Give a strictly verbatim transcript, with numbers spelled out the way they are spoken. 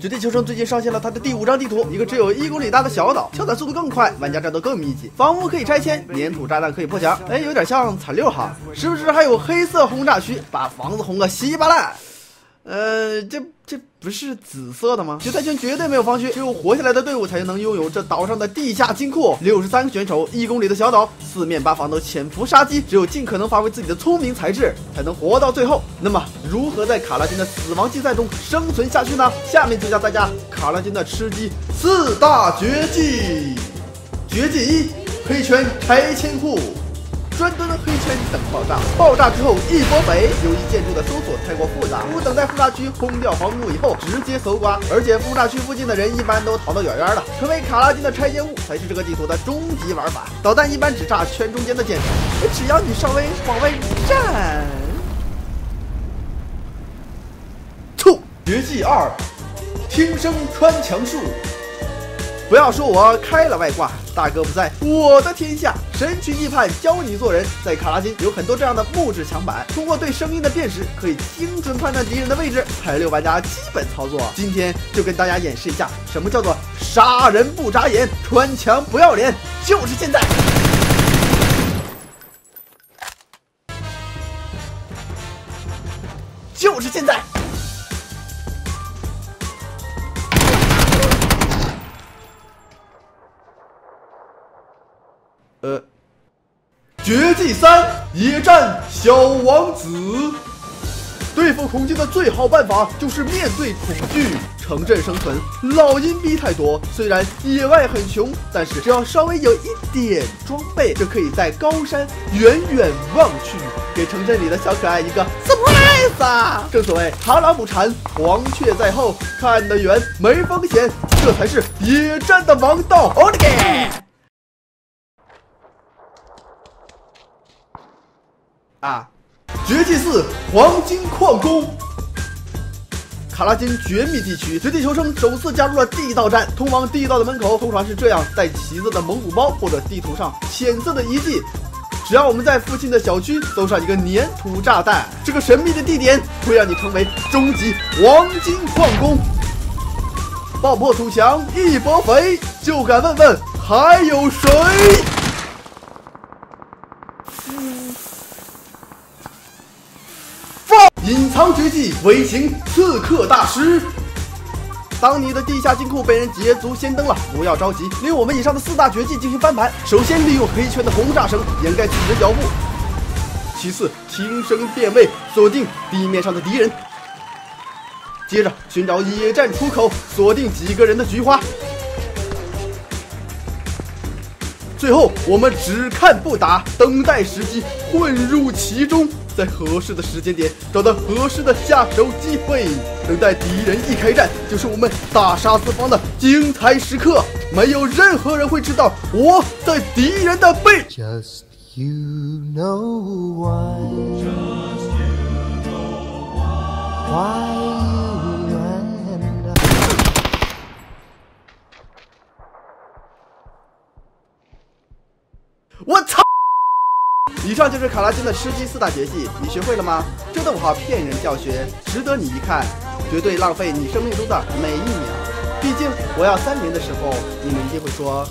绝地求生最近上线了它的第五张地图，一个只有一公里大的小岛，跳伞速度更快，玩家战斗更密集，房屋可以拆迁，粘土炸弹可以破墙，哎，有点像惨六哈，时不时还有黑色轰炸区，把房子轰个稀巴烂。呃，这这不是紫色的吗？决赛圈绝对没有防区，只有活下来的队伍才能拥有这岛上的地下金库。六十三个选手，一公里的小岛，四面八方都潜伏杀机，只有尽可能发挥自己的聪明才智，才能活到最后。那么，如何在卡拉金的死亡竞赛中生存下去呢？下面就教大家卡拉金的吃鸡四大绝技。绝技一：黑圈拆迁户。专蹲黑圈等爆炸，爆炸之后一波肥。由于建筑的搜索太过复杂，不等待复炸区轰掉房屋以后直接搜刮，而且复炸区附近的人一般都逃得远远的，成为卡拉金的拆迁物才是这个地图的终极玩法。导弹一般只炸圈中间的建筑，只要你稍微往外站。吐。绝技二：听声穿墙术。不要说我开了外挂，大哥不在，我的天下神曲一判教你做人。在卡拉金有很多这样的木质墙板，通过对声音的辨识，可以精准判断敌人的位置，排六玩家基本操作。今天就跟大家演示一下，什么叫做杀人不眨眼，穿墙不要脸，就是现在！就是现在！呃，绝技三：野战小王子。对付恐惧的最好办法就是面对恐惧，城镇生存，老阴逼太多。虽然野外很穷，但是只要稍微有一点装备，就可以在高山远远望去，给城镇里的小可爱一个 surprise 啊！正所谓螳螂捕蝉，黄雀在后，看得远没风险，这才是野战的王道。o k 啊，绝技四：黄金矿工。卡拉金绝密地区，绝地求生首次加入了地道战。通往地道的门口通常是这样带旗子的蒙古包，或者地图上浅色的遗迹。只要我们在附近的小区搜上一个粘土炸弹，这个神秘的地点会让你成为终极黄金矿工。爆破土墙一波肥，就敢问问还有谁？隐藏绝技微型刺客大师。当你的地下金库被人捷足先登了，不要着急，利用我们以上的四大绝技进行翻盘。首先利用黑圈的轰炸声掩盖自己的脚步，其次听声辨位，锁定地面上的敌人，接着寻找野战出口，锁定几个人的菊花，最后我们只看不打，等待时机混入其中，在合适的时间点找到合适的下手机会，等待敌人一开战，就是我们大杀四方的精彩時刻。没有任何人会知道我在敌人的背。Just you know why. Just you know why. Why you and I. 我操！以上就是卡拉金的吃鸡四大绝技，你学会了吗？这逗号骗人教学，值得你一看，绝对浪费你生命中的每一秒。毕竟我要三连的时候，你们一定会说。